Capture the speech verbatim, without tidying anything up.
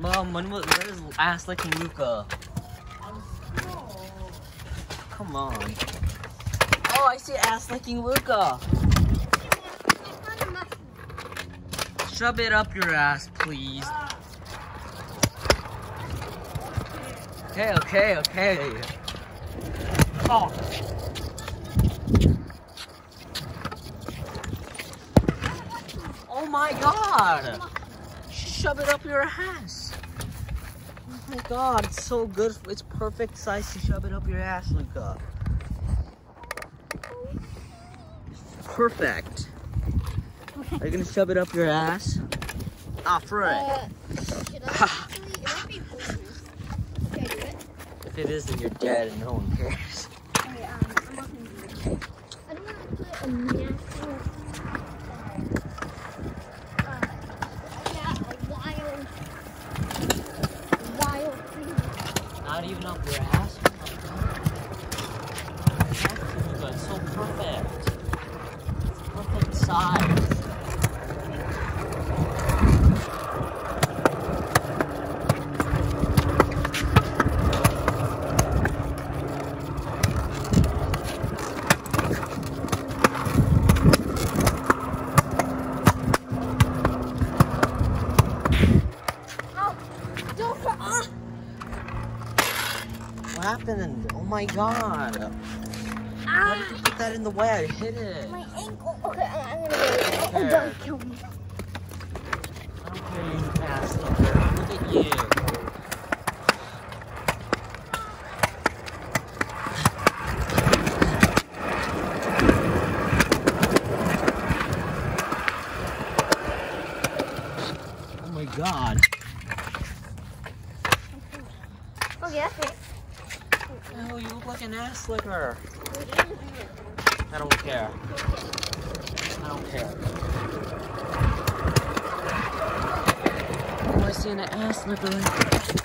Mom, when was where is ass licking Luca? Come on. Oh, I see ass licking Luca. Shove it up your ass, please. Okay, okay, okay. Oh. Oh my god! Shove it up your ass. Oh my god, it's so good. It's perfect size to shove it up your ass, Luca. Perfect. Are you gonna shove it up your ass? Ah, for it. Uh, should I actually? It might be poisonous. Okay, do it. If it is, then you're dead and no one cares. Okay, um, I'm not gonna do it. I don't want to put a natural, uh, yeah, a wild, wild thing. Not even up your ass? It's so perfect. It's perfect size. What happened? Oh my god. Why did you put that in the way? I hit it. My ankle. Okay, I, I'm gonna get it. Oh, don't kill me. Okay, you bastard. Look at you. Oh my god. Okay, that's it. Oh, you look like an ass licker. I don't care. I don't care. Oh, I see an ass licker.